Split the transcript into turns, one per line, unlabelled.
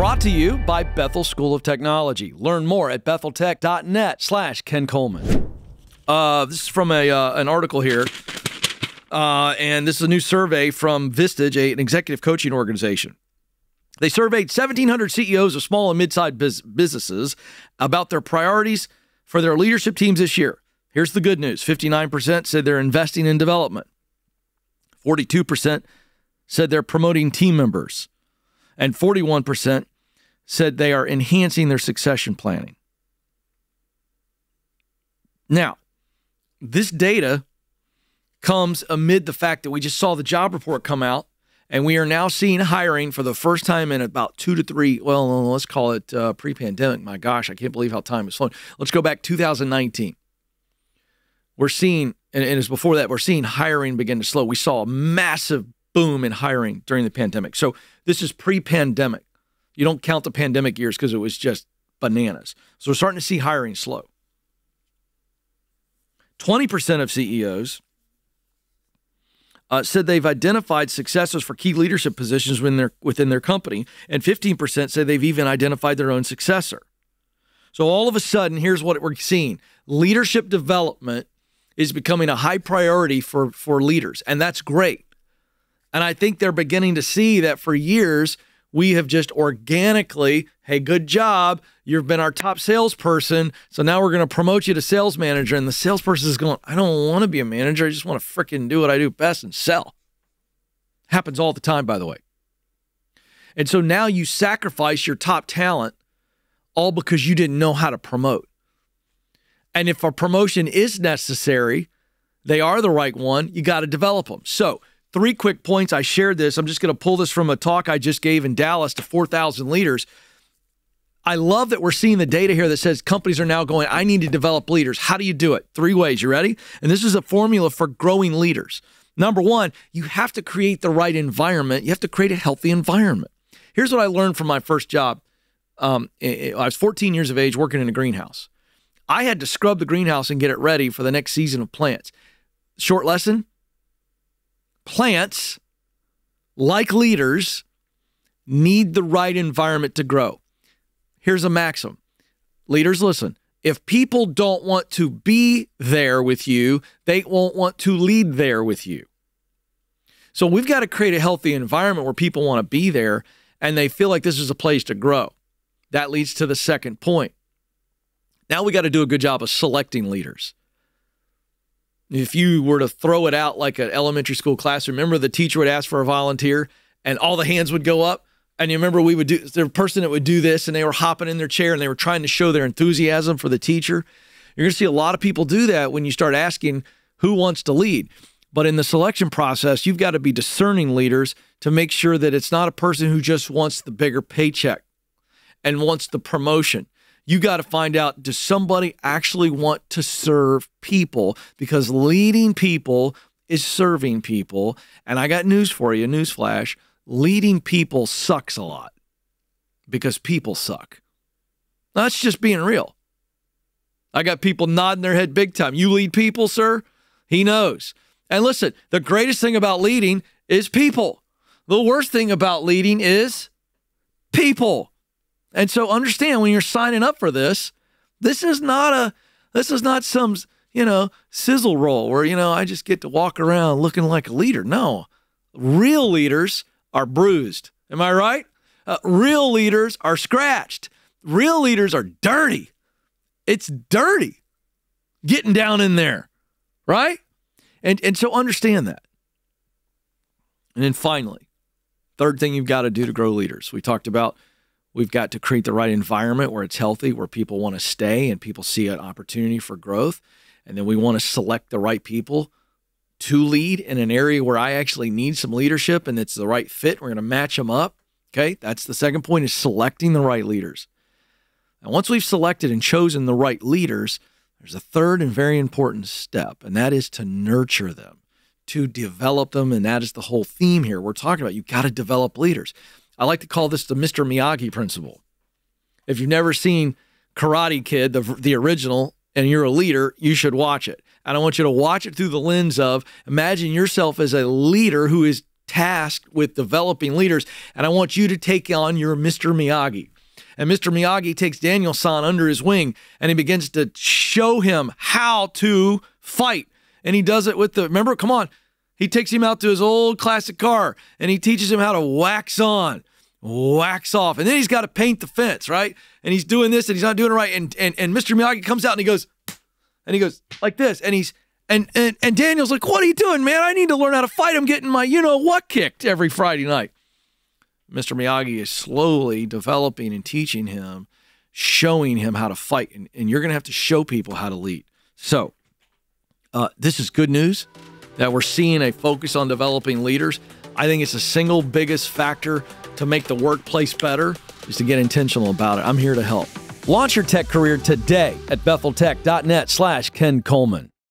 brought to you by Bethel School of Technology. Learn more at betheltech.net/Ken Coleman. This is from an article here, and this is a new survey from Vistage, an executive coaching organization. They surveyed 1,700 CEOs of small and mid-sized businesses about their priorities for their leadership teams this year. Here's the good news. 59% said they're investing in development. 42% said they're promoting team members. And 41% said they are enhancing their succession planning. Now, this data comes amid the fact that we just saw the job report come out, and we are now seeing hiring for the first time in about 2 to 3, well, let's call it pre-pandemic. My gosh, I can't believe how time is flowing. Let's go back 2019. We're seeing, and it's before that, we're seeing hiring begin to slow. We saw a massive boom in hiring during the pandemic. So this is pre-pandemic. You don't count the pandemic years because it was just bananas. So we're starting to see hiring slow. 20% of CEOs said they've identified successors for key leadership positions within their company, and 15% said they've even identified their own successor. So all of a sudden, here's what we're seeing. Leadership development is becoming a high priority for leaders, and that's great. And I think they're beginning to see that for years, we have just organically, hey, good job. You've been our top salesperson. So now we're going to promote you to sales manager. And the salesperson is going, I don't want to be a manager. I just want to freaking do what I do best and sell. Happens all the time, by the way. And so now you sacrifice your top talent all because you didn't know how to promote. And if a promotion is necessary, they are the right one, you got to develop them. So 3 quick points. I shared this. I'm just going to pull this from a talk I just gave in Dallas to 4,000 leaders. I love that we're seeing the data here that says companies are now going, I need to develop leaders. How do you do it? 3 ways. You ready? And this is a formula for growing leaders. Number 1, you have to create the right environment. You have to create a healthy environment. Here's what I learned from my first job. I was 14 years of age working in a greenhouse. I had to scrub the greenhouse and get it ready for the next season of plants. Short lesson. Plants, like leaders, need the right environment to grow. Here's a maxim. Leaders, listen. If people don't want to be there with you, they won't want to lead there with you. So we've got to create a healthy environment where people want to be there and they feel like this is a place to grow. That leads to the second point. Now we got to do a good job of selecting leaders. If you were to throw it out like an elementary school class, remember the teacher would ask for a volunteer and all the hands would go up? And you remember we would do, the person that would do this and they were hopping in their chair and they were trying to show their enthusiasm for the teacher. You're going to see a lot of people do that when you start asking who wants to lead. But in the selection process, you've got to be discerning leaders to make sure that it's not a person who just wants the bigger paycheck and wants the promotion. You got to find out, does somebody actually want to serve people? Because leading people is serving people. And I got news for you, newsflash. Leading people sucks a lot because people suck. Now, that's just being real. I got people nodding their head big time. You lead people, sir? He knows. And listen, the greatest thing about leading is people. The worst thing about leading is people. And so understand when you're signing up for this, this is not some, sizzle roll where, I just get to walk around looking like a leader. No, real leaders are bruised. Am I right? Real leaders are scratched. Real leaders are dirty. It's dirty getting down in there, right? And so understand that. And then finally, third thing you've got to do to grow leaders. We talked about we've got to create the right environment where it's healthy, where people want to stay and people see an opportunity for growth. And then we want to select the right people to lead in an area where I actually need some leadership and it's the right fit. We're going to match them up. Okay, that's the second point, is selecting the right leaders. And once we've selected and chosen the right leaders, there's a third and very important step, and that is to nurture them, to develop them. And that is the whole theme here. We're talking about you've got to develop leaders. I like to call this the Mr. Miyagi principle. If you've never seen Karate Kid, the original, and you're a leader, you should watch it. And I want you to watch it through the lens of imagine yourself as a leader who is tasked with developing leaders, and I want you to take on your Mr. Miyagi. And Mr. Miyagi takes Daniel-san under his wing, and he begins to show him how to fight. And he does it with remember, come on, he takes him out to his old classic car, and he teaches him how to wax on, wax off, and then he's got to paint the fence, right? And he's doing this, and he's not doing it right, and Mr. Miyagi comes out, and he goes like this, and Daniel's like, what are you doing, man? I need to learn how to fight. I'm getting my you-know-what kicked every Friday night. Mr. Miyagi is slowly developing and teaching him, showing him how to fight, and you're going to have to show people how to lead. So this is good news that we're seeing a focus on developing leaders. I think it's the single biggest factor to make the workplace better is to get intentional about it. I'm here to help. Launch your tech career today at betheltech.net/Ken Coleman.